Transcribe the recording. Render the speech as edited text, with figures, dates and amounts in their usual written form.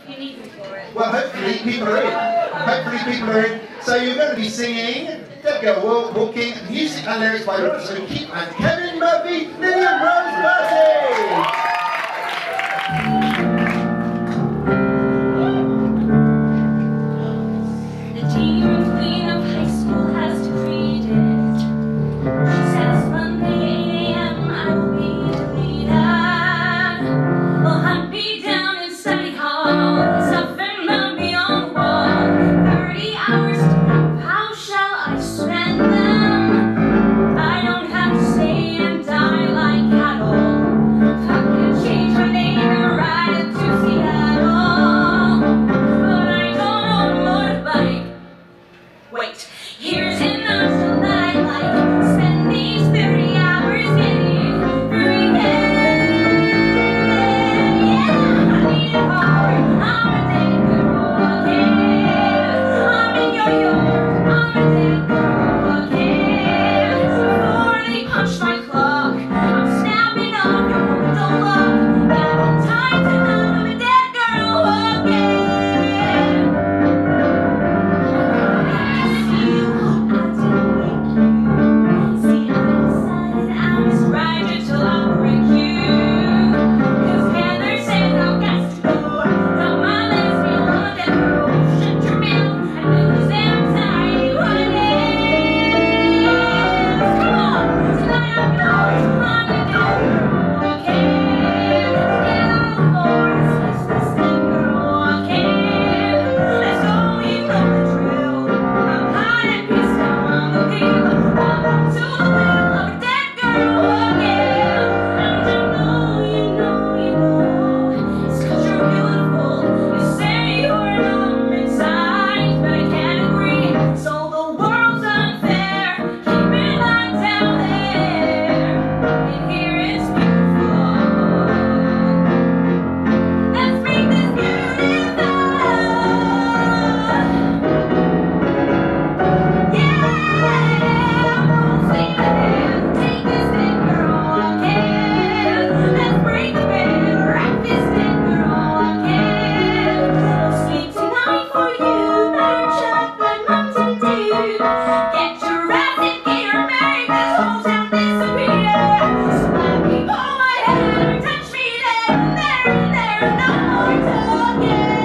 You need me for it. Well, hopefully people are in. Hopefully people are in. So you're going to be singing Dead Girl Walking, music and lyrics by Lawrence O'Keefe and Kevin Murphy, Lillian Rose Murphy. Yeah.